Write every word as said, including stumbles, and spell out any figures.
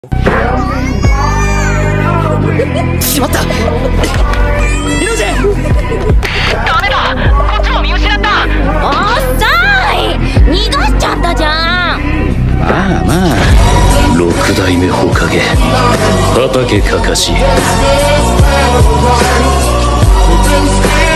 しまった。リノジェ。 ダメだ、こっちも見失った。 おっさい、逃がしちゃったじゃん。 まあまあ、六代目火影畠かかし。